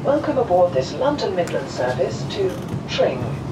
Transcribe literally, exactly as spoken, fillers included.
Welcome aboard this London Midland service to Tring.